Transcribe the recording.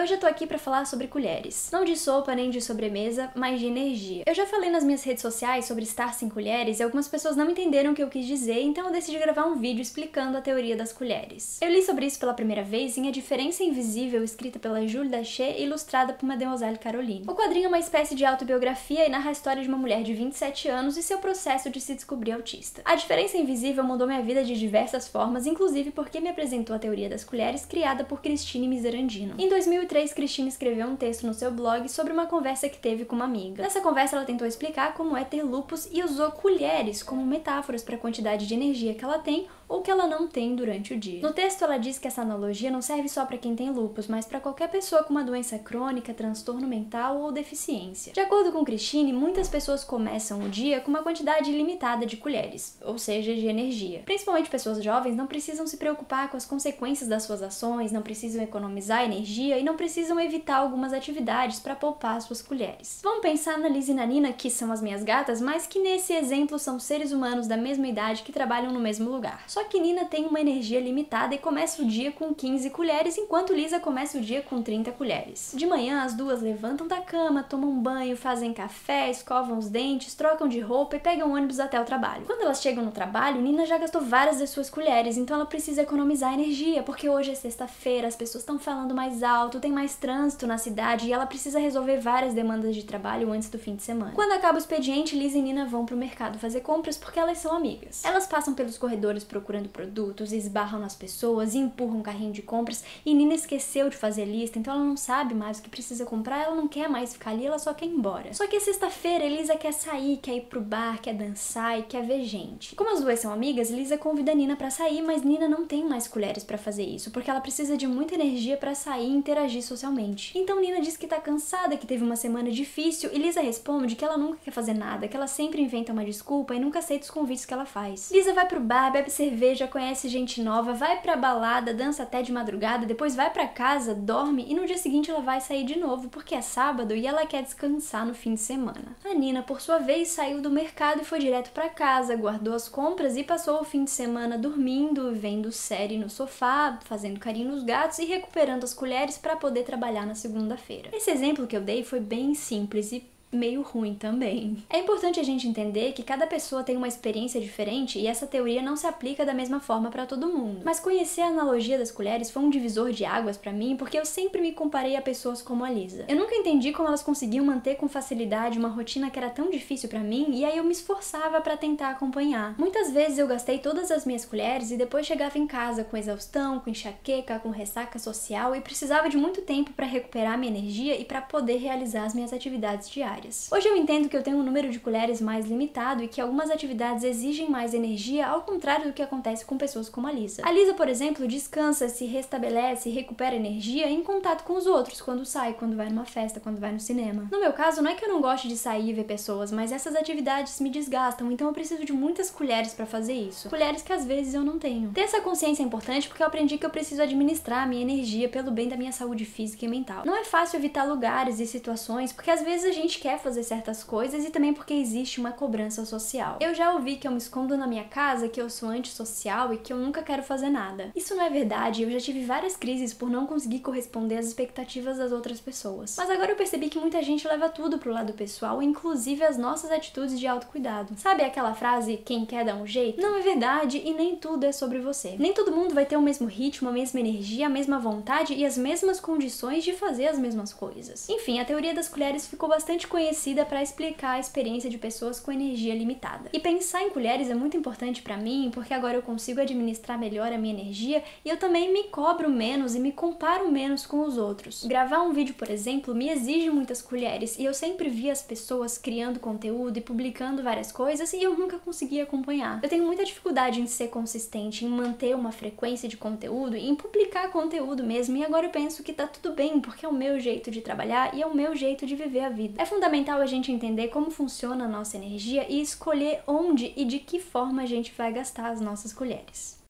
hoje eu tô aqui pra falar sobre colheres. Não de sopa nem de sobremesa, mas de energia. Eu já falei nas minhas redes sociais sobre estar sem colheres e algumas pessoas não entenderam o que eu quis dizer, então eu decidi gravar um vídeo explicando a teoria das colheres. Eu li sobre isso pela primeira vez em A Diferença Invisível, escrita pela Julie Dachê e ilustrada por Mademoiselle Caroline. O quadrinho é uma espécie de autobiografia e narra a história de uma mulher de 27 anos e seu processo de se descobrir autista. A Diferença Invisível mudou minha vida de diversas formas, inclusive porque me apresentou a teoria das colheres criada por Christine Miserandino. Em 2003, Christine escreveu um texto no seu blog sobre uma conversa que teve com uma amiga. Nessa conversa, ela tentou explicar como é ter lupus e usou colheres como metáforas para a quantidade de energia que ela tem ou que ela não tem durante o dia. No texto, ela diz que essa analogia não serve só para quem tem lupus, mas para qualquer pessoa com uma doença crônica, transtorno mental ou deficiência. De acordo com Christine, muitas pessoas começam o dia com uma quantidade limitada de colheres, ou seja, de energia. Principalmente pessoas jovens não precisam se preocupar com as consequências das suas ações, não precisam economizar energia e não precisam evitar algumas atividades para poupar suas colheres. Vamos pensar na Liz e na Nina, que são as minhas gatas, mas que nesse exemplo são seres humanos da mesma idade que trabalham no mesmo lugar. Só que Nina tem uma energia limitada e começa o dia com 15 colheres, enquanto Lisa começa o dia com 30 colheres. De manhã, as duas levantam da cama, tomam banho, fazem café, escovam os dentes, trocam de roupa e pegam ônibus até o trabalho. Quando elas chegam no trabalho, Nina já gastou várias das suas colheres, então ela precisa economizar energia, porque hoje é sexta-feira, as pessoas estão falando mais alto, tem mais trânsito na cidade e ela precisa resolver várias demandas de trabalho antes do fim de semana. Quando acaba o expediente, Lisa e Nina vão pro mercado fazer compras porque elas são amigas. Elas passam pelos corredores procurando produtos, esbarram nas pessoas e empurram um carrinho de compras e Nina esqueceu de fazer lista, então ela não sabe mais o que precisa comprar, ela não quer mais ficar ali, ela só quer ir embora. Só que é sexta-feira, Lisa quer sair, quer ir pro bar, quer dançar e quer ver gente. Como as duas são amigas, Lisa convida Nina pra sair, mas Nina não tem mais colheres pra fazer isso, porque ela precisa de muita energia pra sair e interagir socialmente. Então Nina diz que tá cansada, que teve uma semana difícil e Lisa responde que ela nunca quer fazer nada, que ela sempre inventa uma desculpa e nunca aceita os convites que ela faz. Lisa vai pro bar, bebe cerveja, conhece gente nova, vai pra balada, dança até de madrugada, depois vai pra casa, dorme e no dia seguinte ela vai sair de novo porque é sábado e ela quer descansar no fim de semana. A Nina, por sua vez, saiu do mercado e foi direto pra casa, guardou as compras e passou o fim de semana dormindo, vendo série no sofá, fazendo carinho nos gatos e recuperando as colheres pra poder trabalhar na segunda-feira. Esse exemplo que eu dei foi bem simples e meio ruim também. É importante a gente entender que cada pessoa tem uma experiência diferente e essa teoria não se aplica da mesma forma para todo mundo. Mas conhecer a analogia das colheres foi um divisor de águas para mim porque eu sempre me comparei a pessoas como a Lisa. Eu nunca entendi como elas conseguiam manter com facilidade uma rotina que era tão difícil para mim e aí eu me esforçava para tentar acompanhar. Muitas vezes eu gastei todas as minhas colheres e depois chegava em casa com exaustão, com enxaqueca, com ressaca social e precisava de muito tempo para recuperar minha energia e para poder realizar as minhas atividades diárias. Hoje eu entendo que eu tenho um número de colheres mais limitado e que algumas atividades exigem mais energia, ao contrário do que acontece com pessoas como a Lisa. A Lisa, por exemplo, descansa, se restabelece e recupera energia em contato com os outros, quando sai, quando vai numa festa, quando vai no cinema. No meu caso, não é que eu não goste de sair e ver pessoas, mas essas atividades me desgastam, então eu preciso de muitas colheres pra fazer isso. Colheres que às vezes eu não tenho. Ter essa consciência é importante porque eu aprendi que eu preciso administrar a minha energia pelo bem da minha saúde física e mental. Não é fácil evitar lugares e situações, porque às vezes a gente quer fazer certas coisas e também porque existe uma cobrança social. Eu já ouvi que eu me escondo na minha casa, que eu sou antissocial e que eu nunca quero fazer nada. Isso não é verdade, eu já tive várias crises por não conseguir corresponder às expectativas das outras pessoas. Mas agora eu percebi que muita gente leva tudo pro lado pessoal, inclusive as nossas atitudes de autocuidado. Sabe aquela frase, quem quer dá um jeito? Não é verdade e nem tudo é sobre você. Nem todo mundo vai ter o mesmo ritmo, a mesma energia, a mesma vontade e as mesmas condições de fazer as mesmas coisas. Enfim, a teoria das colheres ficou bastante conhecida para explicar a experiência de pessoas com energia limitada. E pensar em colheres é muito importante para mim, porque agora eu consigo administrar melhor a minha energia e eu também me cobro menos e me comparo menos com os outros. Gravar um vídeo, por exemplo, me exige muitas colheres e eu sempre vi as pessoas criando conteúdo e publicando várias coisas e eu nunca conseguia acompanhar. Eu tenho muita dificuldade em ser consistente, em manter uma frequência de conteúdo e em publicar conteúdo mesmo, e agora eu penso que tá tudo bem, porque é o meu jeito de trabalhar e é o meu jeito de viver a vida. É fundamental a gente entender como funciona a nossa energia e escolher onde e de que forma a gente vai gastar as nossas colheres.